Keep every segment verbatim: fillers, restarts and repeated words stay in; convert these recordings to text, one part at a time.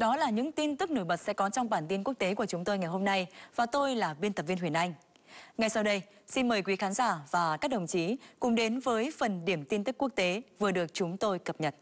Đó là những tin tức nổi bật sẽ có trong bản tin quốc tế của chúng tôi ngày hôm nay và tôi là biên tập viên Huyền Anh. Ngay sau đây, xin mời quý khán giả và các đồng chí cùng đến với phần điểm tin tức quốc tế vừa được chúng tôi cập nhật.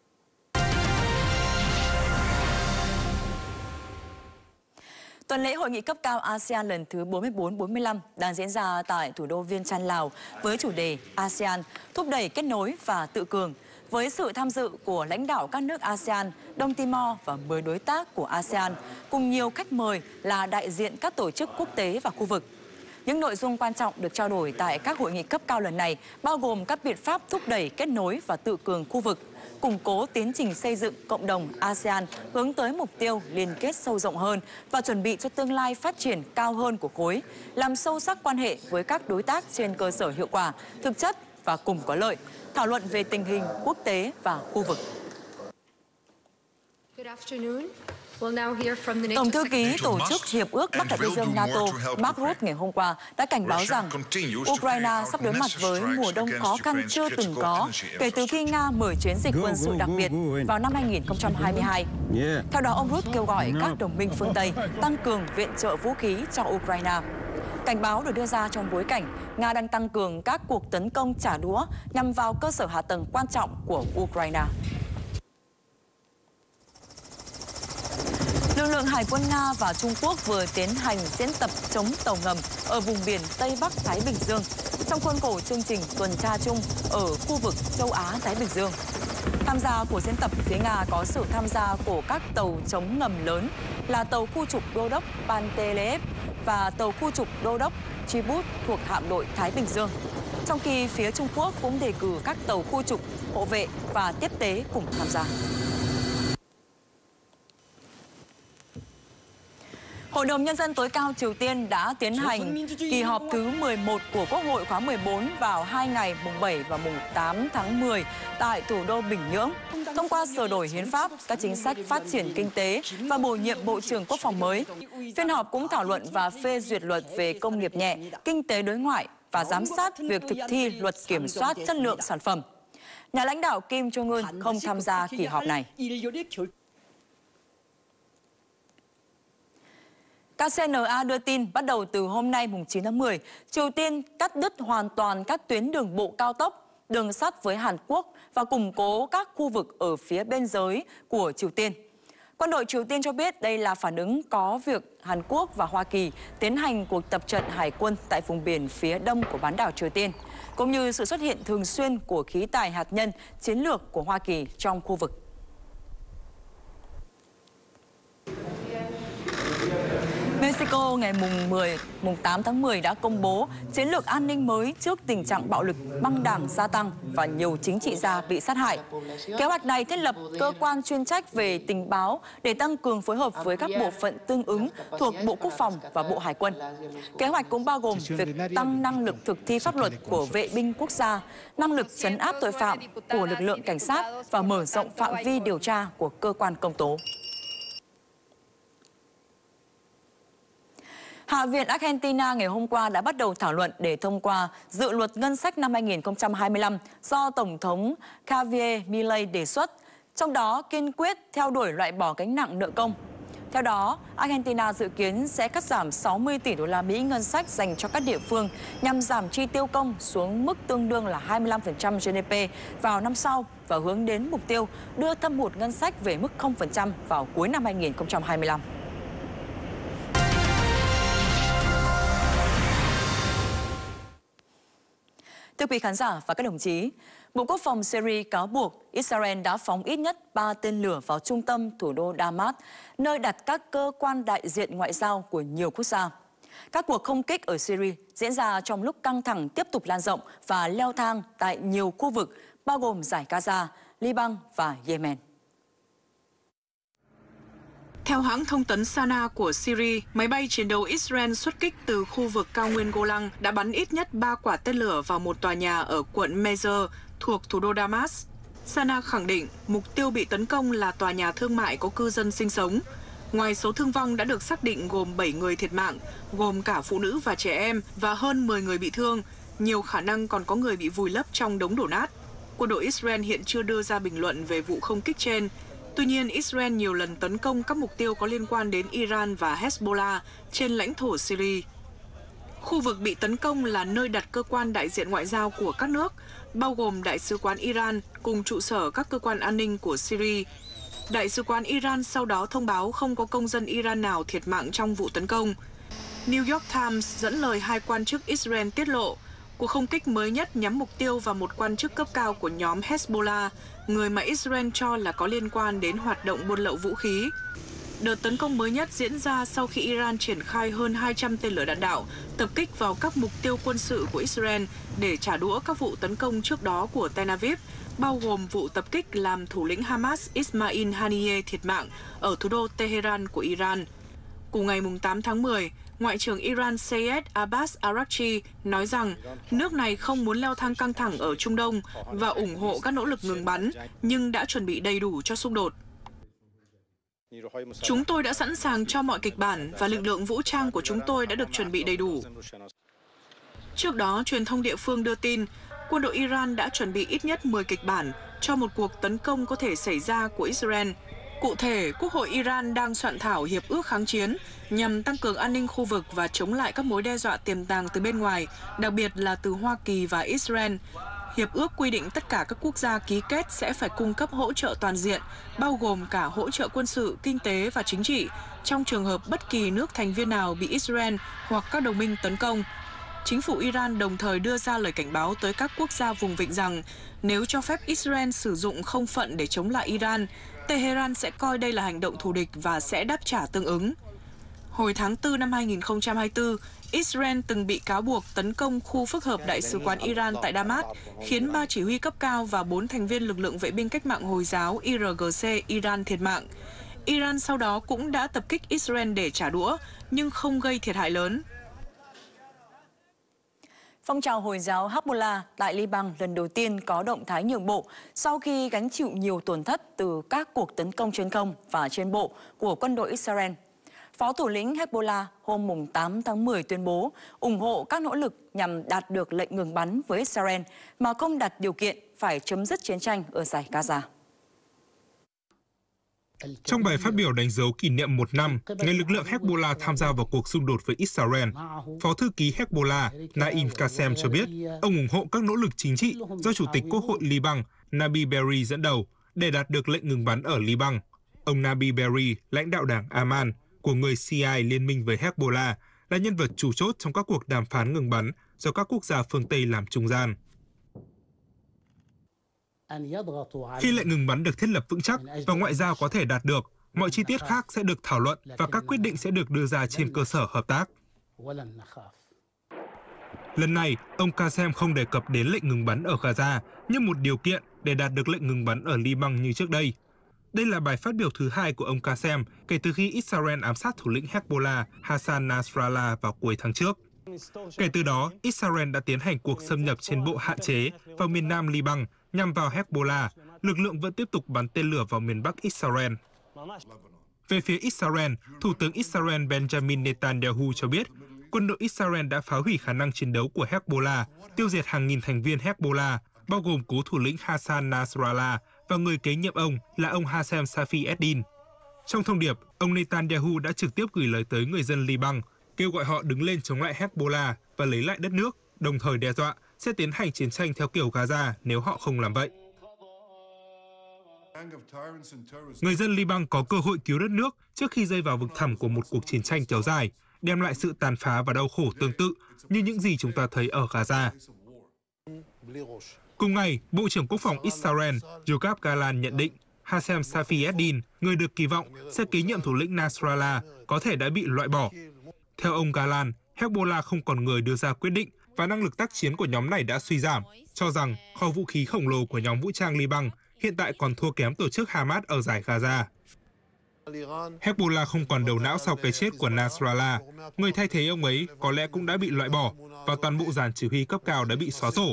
Tuần lễ hội nghị cấp cao a sê an lần thứ bốn mươi tư bốn mươi lăm đang diễn ra tại thủ đô Viêng Chăn, Lào với chủ đề a sê an thúc đẩy kết nối và tự cường, với sự tham dự của lãnh đạo các nước a sê an, Đông Timor và mười đối tác của a sê an, cùng nhiều khách mời là đại diện các tổ chức quốc tế và khu vực. Những nội dung quan trọng được trao đổi tại các hội nghị cấp cao lần này bao gồm các biện pháp thúc đẩy kết nối và tự cường khu vực, củng cố tiến trình xây dựng cộng đồng a sê an hướng tới mục tiêu liên kết sâu rộng hơn và chuẩn bị cho tương lai phát triển cao hơn của khối, làm sâu sắc quan hệ với các đối tác trên cơ sở hiệu quả, thực chất và cùng có lợi, thảo luận về tình hình quốc tế và khu vực. Tổng thư ký Tổ chức Hiệp ước Bắc Đại Tây Dương NATO Mark Rutte ngày hôm qua đã cảnh báo rằng Ukraine sắp đối mặt với mùa đông khó khăn chưa từng có kể từ khi Nga mở chiến dịch quân sự đặc biệt vào năm hai nghìn không trăm hai mươi hai. Theo đó, ông Rutte kêu gọi các đồng minh phương Tây tăng cường viện trợ vũ khí cho Ukraine. Cảnh báo được đưa ra trong bối cảnh Nga đang tăng cường các cuộc tấn công trả đũa nhằm vào cơ sở hạ tầng quan trọng của Ukraine. Lực lượng Hải quân Nga và Trung Quốc vừa tiến hành diễn tập chống tàu ngầm ở vùng biển Tây Bắc Thái Bình Dương trong khuôn khổ chương trình tuần tra chung ở khu vực châu Á-Thái Bình Dương. Tham gia của diễn tập, phía Nga có sự tham gia của các tàu chống ngầm lớn là tàu khu trục đô đốc Panteleev và tàu khu trục đô đốc Chibut thuộc hạm đội Thái Bình Dương. Trong khi phía Trung Quốc cũng đề cử các tàu khu trục, hộ vệ và tiếp tế cùng tham gia. Hội đồng Nhân dân tối cao Triều Tiên đã tiến hành kỳ họp thứ mười một của Quốc hội khóa mười bốn vào hai ngày mùng bảy và mùng tám tháng mười tại thủ đô Bình Nhưỡng, thông qua sửa đổi hiến pháp, các chính sách phát triển kinh tế và bổ nhiệm Bộ trưởng Quốc phòng mới. Phiên họp cũng thảo luận và phê duyệt luật về công nghiệp nhẹ, kinh tế đối ngoại và giám sát việc thực thi luật kiểm soát chất lượng sản phẩm. Nhà lãnh đạo Kim Jong-un không tham gia kỳ họp này. ca xê en a đưa tin bắt đầu từ hôm nay mùng chín tháng mười, Triều Tiên cắt đứt hoàn toàn các tuyến đường bộ cao tốc, đường sắt với Hàn Quốc và củng cố các khu vực ở phía biên giới của Triều Tiên. Quân đội Triều Tiên cho biết đây là phản ứng có việc Hàn Quốc và Hoa Kỳ tiến hành cuộc tập trận hải quân tại vùng biển phía đông của bán đảo Triều Tiên, cũng như sự xuất hiện thường xuyên của khí tài hạt nhân chiến lược của Hoa Kỳ trong khu vực. Mexico ngày mùng mười, mùng tám tháng mười đã công bố chiến lược an ninh mới trước tình trạng bạo lực băng đảng gia tăng và nhiều chính trị gia bị sát hại. Kế hoạch này thiết lập cơ quan chuyên trách về tình báo để tăng cường phối hợp với các bộ phận tương ứng thuộc Bộ Quốc phòng và Bộ Hải quân. Kế hoạch cũng bao gồm việc tăng năng lực thực thi pháp luật của vệ binh quốc gia, năng lực trấn áp tội phạm của lực lượng cảnh sát và mở rộng phạm vi điều tra của cơ quan công tố. Hạ viện Argentina ngày hôm qua đã bắt đầu thảo luận để thông qua dự luật ngân sách năm hai nghìn không trăm hai mươi lăm do Tổng thống Javier Milei đề xuất, trong đó kiên quyết theo đuổi loại bỏ gánh nặng nợ công. Theo đó, Argentina dự kiến sẽ cắt giảm sáu mươi tỷ đô la Mỹ ngân sách dành cho các địa phương nhằm giảm chi tiêu công xuống mức tương đương là hai mươi lăm phần trăm giê đê pê vào năm sau và hướng đến mục tiêu đưa thâm hụt ngân sách về mức không phần trăm vào cuối năm hai nghìn không trăm hai mươi lăm. Thưa quý khán giả và các đồng chí, Bộ Quốc phòng Syria cáo buộc Israel đã phóng ít nhất ba tên lửa vào trung tâm thủ đô Damas, nơi đặt các cơ quan đại diện ngoại giao của nhiều quốc gia. Các cuộc không kích ở Syria diễn ra trong lúc căng thẳng tiếp tục lan rộng và leo thang tại nhiều khu vực, bao gồm Giải Gaza, Liban và Yemen. Theo hãng thông tấn Sana của Syria, máy bay chiến đấu Israel xuất kích từ khu vực cao nguyên Golan đã bắn ít nhất ba quả tên lửa vào một tòa nhà ở quận Mezer thuộc thủ đô Damas. Sana khẳng định mục tiêu bị tấn công là tòa nhà thương mại có cư dân sinh sống. Ngoài số thương vong đã được xác định gồm bảy người thiệt mạng, gồm cả phụ nữ và trẻ em và hơn mười người bị thương, nhiều khả năng còn có người bị vùi lấp trong đống đổ nát. Quân đội Israel hiện chưa đưa ra bình luận về vụ không kích trên. Tuy nhiên, Israel nhiều lần tấn công các mục tiêu có liên quan đến Iran và Hezbollah trên lãnh thổ Syria. Khu vực bị tấn công là nơi đặt cơ quan đại diện ngoại giao của các nước, bao gồm Đại sứ quán Iran cùng trụ sở các cơ quan an ninh của Syria. Đại sứ quán Iran sau đó thông báo không có công dân Iran nào thiệt mạng trong vụ tấn công. New York Times dẫn lời hai quan chức Israel tiết lộ, cuộc không kích mới nhất nhắm mục tiêu vào một quan chức cấp cao của nhóm Hezbollah, người mà Israel cho là có liên quan đến hoạt động buôn lậu vũ khí. Đợt tấn công mới nhất diễn ra sau khi Iran triển khai hơn hai trăm tên lửa đạn đạo, tập kích vào các mục tiêu quân sự của Israel để trả đũa các vụ tấn công trước đó của Tel Aviv, bao gồm vụ tập kích làm thủ lĩnh Hamas Ismail Haniyeh thiệt mạng ở thủ đô Tehran của Iran. Cùng ngày tám tháng mười, Ngoại trưởng Iran Seyed Abbas Araghchi nói rằng nước này không muốn leo thang căng thẳng ở Trung Đông và ủng hộ các nỗ lực ngừng bắn, nhưng đã chuẩn bị đầy đủ cho xung đột. Chúng tôi đã sẵn sàng cho mọi kịch bản và lực lượng vũ trang của chúng tôi đã được chuẩn bị đầy đủ. Trước đó, truyền thông địa phương đưa tin, quân đội Iran đã chuẩn bị ít nhất mười kịch bản cho một cuộc tấn công có thể xảy ra của Israel. Cụ thể, Quốc hội Iran đang soạn thảo hiệp ước kháng chiến nhằm tăng cường an ninh khu vực và chống lại các mối đe dọa tiềm tàng từ bên ngoài, đặc biệt là từ Hoa Kỳ và Israel. Hiệp ước quy định tất cả các quốc gia ký kết sẽ phải cung cấp hỗ trợ toàn diện, bao gồm cả hỗ trợ quân sự, kinh tế và chính trị, trong trường hợp bất kỳ nước thành viên nào bị Israel hoặc các đồng minh tấn công. Chính phủ Iran đồng thời đưa ra lời cảnh báo tới các quốc gia vùng vịnh rằng nếu cho phép Israel sử dụng không phận để chống lại Iran, Tehran sẽ coi đây là hành động thù địch và sẽ đáp trả tương ứng. Hồi tháng tư năm hai nghìn không trăm hai mươi tư, Israel từng bị cáo buộc tấn công khu phức hợp Đại sứ quán Iran tại Damas, khiến ba chỉ huy cấp cao và bốn thành viên lực lượng vệ binh cách mạng Hồi giáo I R G C Iran thiệt mạng. Iran sau đó cũng đã tập kích Israel để trả đũa, nhưng không gây thiệt hại lớn. Phong trào Hồi giáo Hezbollah tại Liban lần đầu tiên có động thái nhượng bộ sau khi gánh chịu nhiều tổn thất từ các cuộc tấn công trên không và trên bộ của quân đội Israel. Phó thủ lĩnh Hezbollah hôm tám tháng mười tuyên bố ủng hộ các nỗ lực nhằm đạt được lệnh ngừng bắn với Israel mà không đặt điều kiện phải chấm dứt chiến tranh ở dải Gaza. Trong bài phát biểu đánh dấu kỷ niệm một năm ngày lực lượng Hezbollah tham gia vào cuộc xung đột với Israel, Phó thư ký Hezbollah Naim Qassem cho biết ông ủng hộ các nỗ lực chính trị do Chủ tịch Quốc hội Liban Nabi Berri dẫn đầu để đạt được lệnh ngừng bắn ở Liban. Ông Nabi Berri, lãnh đạo đảng Aman của người Shia liên minh với Hezbollah, là nhân vật chủ chốt trong các cuộc đàm phán ngừng bắn do các quốc gia phương Tây làm trung gian. Khi lệnh ngừng bắn được thiết lập vững chắc và ngoại giao có thể đạt được, mọi chi tiết khác sẽ được thảo luận và các quyết định sẽ được đưa ra trên cơ sở hợp tác. Lần này, ông Qassem không đề cập đến lệnh ngừng bắn ở Gaza như một điều kiện để đạt được lệnh ngừng bắn ở Liban như trước đây. Đây là bài phát biểu thứ hai của ông Qassem kể từ khi Israel ám sát thủ lĩnh Hezbollah Hassan Nasrallah vào cuối tháng trước. Kể từ đó, Israel đã tiến hành cuộc xâm nhập trên bộ hạn chế vào miền nam Liban nhằm vào Hezbollah. Lực lượng vẫn tiếp tục bắn tên lửa vào miền bắc Israel. Về phía Israel, Thủ tướng Israel Benjamin Netanyahu cho biết quân đội Israel đã phá hủy khả năng chiến đấu của Hezbollah, tiêu diệt hàng nghìn thành viên Hezbollah, bao gồm cố thủ lĩnh Hassan Nasrallah và người kế nhiệm ông là ông Hassem Safi Eddin. Trong thông điệp, ông Netanyahu đã trực tiếp gửi lời tới người dân Liban, kêu gọi họ đứng lên chống lại Hezbollah và lấy lại đất nước, đồng thời đe dọa sẽ tiến hành chiến tranh theo kiểu Gaza nếu họ không làm vậy. Người dân Liban có cơ hội cứu đất nước trước khi rơi vào vực thẳm của một cuộc chiến tranh kéo dài, đem lại sự tàn phá và đau khổ tương tự như những gì chúng ta thấy ở Gaza. Cùng ngày, Bộ trưởng Quốc phòng Israel Yoav Gallant nhận định Hassem Safi Eddin, người được kỳ vọng sẽ kế nhiệm thủ lĩnh Nasrallah, có thể đã bị loại bỏ. Theo ông Gallant, Hezbollah không còn người đưa ra quyết định và năng lực tác chiến của nhóm này đã suy giảm, cho rằng kho vũ khí khổng lồ của nhóm vũ trang Liban hiện tại còn thua kém tổ chức Hamas ở dải Gaza. Hezbollah không còn đầu não sau cái chết của Nasrallah. Người thay thế ông ấy có lẽ cũng đã bị loại bỏ và toàn bộ dàn chỉ huy cấp cao đã bị xóa sổ.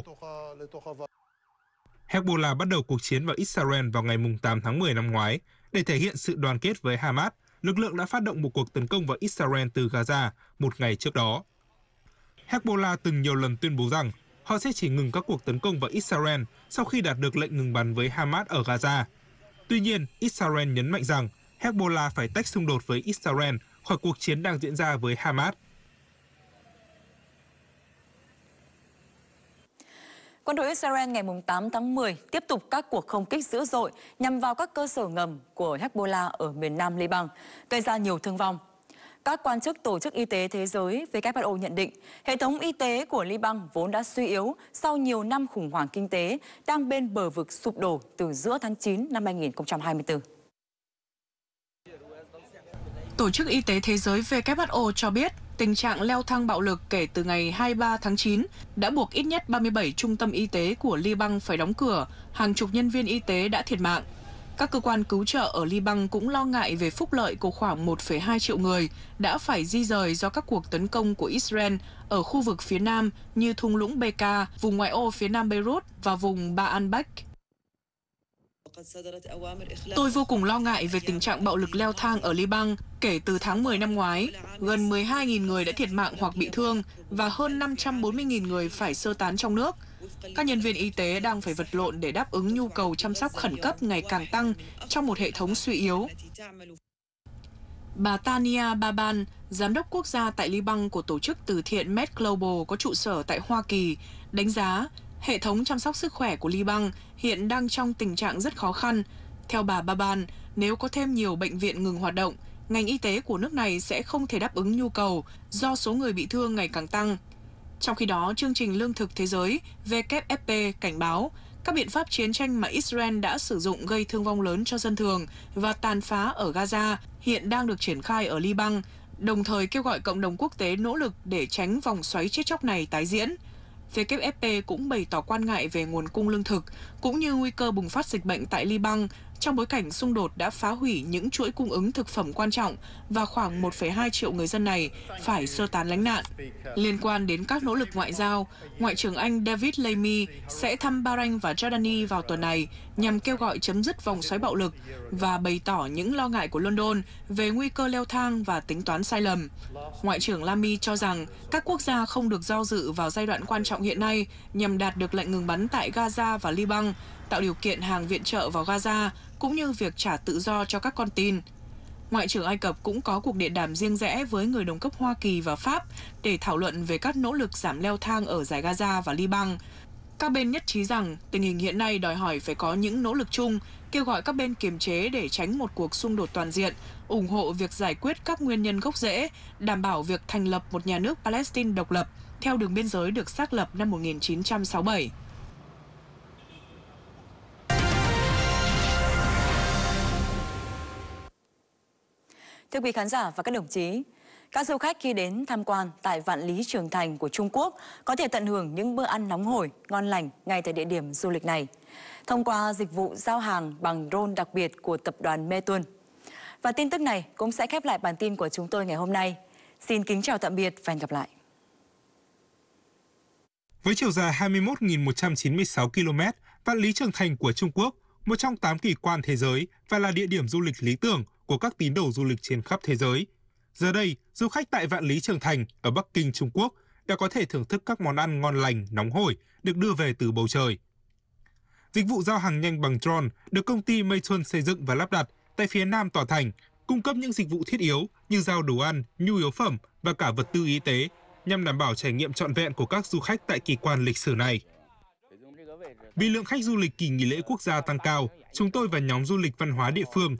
Hezbollah bắt đầu cuộc chiến vào Israel vào ngày tám tháng mười năm ngoái. Để thể hiện sự đoàn kết với Hamas, lực lượng đã phát động một cuộc tấn công vào Israel từ Gaza một ngày trước đó. Hezbollah từng nhiều lần tuyên bố rằng họ sẽ chỉ ngừng các cuộc tấn công vào Israel sau khi đạt được lệnh ngừng bắn với Hamas ở Gaza. Tuy nhiên, Israel nhấn mạnh rằng Hezbollah phải tách xung đột với Israel khỏi cuộc chiến đang diễn ra với Hamas. Quân đội Israel ngày tám tháng mười tiếp tục các cuộc không kích dữ dội nhằm vào các cơ sở ngầm của Hezbollah ở miền nam Liban, gây ra nhiều thương vong. Các quan chức Tổ chức Y tế Thế giới W H O nhận định hệ thống y tế của Liban vốn đã suy yếu sau nhiều năm khủng hoảng kinh tế đang bên bờ vực sụp đổ từ giữa tháng chín năm hai nghìn không trăm hai mươi tư. Tổ chức Y tế Thế giới W H O cho biết tình trạng leo thang bạo lực kể từ ngày hai mươi ba tháng chín đã buộc ít nhất ba mươi bảy trung tâm y tế của Liban phải đóng cửa, hàng chục nhân viên y tế đã thiệt mạng. Các cơ quan cứu trợ ở Liban cũng lo ngại về phúc lợi của khoảng một phẩy hai triệu người đã phải di rời do các cuộc tấn công của Israel ở khu vực phía nam như thung lũng Bekaa, vùng ngoại ô phía nam Beirut và vùng Baalbek. Tôi vô cùng lo ngại về tình trạng bạo lực leo thang ở Liban. Kể từ tháng mười năm ngoái, gần mười hai nghìn người đã thiệt mạng hoặc bị thương và hơn năm trăm bốn mươi nghìn người phải sơ tán trong nước. Các nhân viên y tế đang phải vật lộn để đáp ứng nhu cầu chăm sóc khẩn cấp ngày càng tăng trong một hệ thống suy yếu. Bà Tania Baban, giám đốc quốc gia tại Liban của tổ chức từ thiện Med Global có trụ sở tại Hoa Kỳ, đánh giá hệ thống chăm sóc sức khỏe của Liban hiện đang trong tình trạng rất khó khăn. Theo bà Baban, nếu có thêm nhiều bệnh viện ngừng hoạt động, ngành y tế của nước này sẽ không thể đáp ứng nhu cầu do số người bị thương ngày càng tăng. Trong khi đó, chương trình lương thực thế giới W F P cảnh báo các biện pháp chiến tranh mà Israel đã sử dụng gây thương vong lớn cho dân thường và tàn phá ở Gaza hiện đang được triển khai ở Liban, đồng thời kêu gọi cộng đồng quốc tế nỗ lực để tránh vòng xoáy chết chóc này tái diễn. W F P cũng bày tỏ quan ngại về nguồn cung lương thực, cũng như nguy cơ bùng phát dịch bệnh tại Liban trong bối cảnh xung đột đã phá hủy những chuỗi cung ứng thực phẩm quan trọng và khoảng một phẩy hai triệu người dân này phải sơ tán lánh nạn. Liên quan đến các nỗ lực ngoại giao, Ngoại trưởng Anh David Lammy sẽ thăm Bahrain và Jordani vào tuần này nhằm kêu gọi chấm dứt vòng xoáy bạo lực và bày tỏ những lo ngại của London về nguy cơ leo thang và tính toán sai lầm. Ngoại trưởng Lammy cho rằng các quốc gia không được do dự vào giai đoạn quan trọng hiện nay nhằm đạt được lệnh ngừng bắn tại Gaza và Liban, tạo điều kiện hàng viện trợ vào Gaza, cũng như việc trả tự do cho các con tin. Ngoại trưởng Ai Cập cũng có cuộc điện đàm riêng rẽ với người đồng cấp Hoa Kỳ và Pháp để thảo luận về các nỗ lực giảm leo thang ở dải Gaza và Liban. Các bên nhất trí rằng tình hình hiện nay đòi hỏi phải có những nỗ lực chung, kêu gọi các bên kiềm chế để tránh một cuộc xung đột toàn diện, ủng hộ việc giải quyết các nguyên nhân gốc rễ, đảm bảo việc thành lập một nhà nước Palestine độc lập theo đường biên giới được xác lập năm một nghìn chín trăm sáu mươi bảy. Thưa quý khán giả và các đồng chí, các du khách khi đến tham quan tại Vạn Lý Trường Thành của Trung Quốc có thể tận hưởng những bữa ăn nóng hổi, ngon lành ngay tại địa điểm du lịch này, thông qua dịch vụ giao hàng bằng drone đặc biệt của tập đoàn Meituan. Và tin tức này cũng sẽ khép lại bản tin của chúng tôi ngày hôm nay. Xin kính chào tạm biệt và hẹn gặp lại. Với chiều dài hai mươi mốt nghìn một trăm chín mươi sáu ki lô mét, Vạn Lý Trường Thành của Trung Quốc, một trong tám kỳ quan thế giới và là địa điểm du lịch lý tưởng của các tín đồ du lịch trên khắp thế giới. Giờ đây, du khách tại Vạn Lý Trường Thành ở Bắc Kinh, Trung Quốc đã có thể thưởng thức các món ăn ngon lành, nóng hổi được đưa về từ bầu trời. Dịch vụ giao hàng nhanh bằng drone được công ty Meituan xây dựng và lắp đặt tại phía nam tòa thành, cung cấp những dịch vụ thiết yếu như giao đồ ăn, nhu yếu phẩm và cả vật tư y tế nhằm đảm bảo trải nghiệm trọn vẹn của các du khách tại kỳ quan lịch sử này. Vì lượng khách du lịch kỳ nghỉ lễ quốc gia tăng cao, chúng tôi và nhóm du lịch văn hóa địa phương